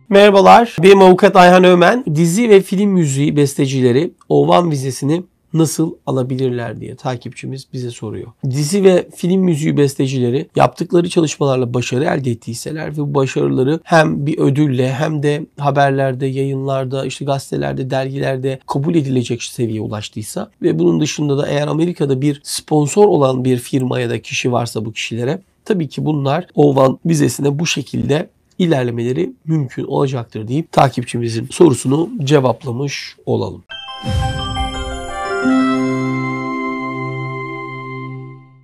Merhabalar, benim avukat Ayhan Ömen. Dizi ve film müziği bestecileri O1 vizesini nasıl alabilirler diye takipçimiz bize soruyor. Dizi ve film müziği bestecileri yaptıkları çalışmalarla başarı elde ettiyseler ve bu başarıları hem bir ödülle hem de haberlerde, yayınlarda, gazetelerde, dergilerde kabul edilecek seviyeye ulaştıysa ve bunun dışında da eğer Amerika'da bir sponsor olan bir firma ya da kişi varsa bu kişilere tabii ki bunlar O1 vizesine bu şekilde ilerlemeleri mümkün olacaktır deyip takipçimizin sorusunu cevaplamış olalım.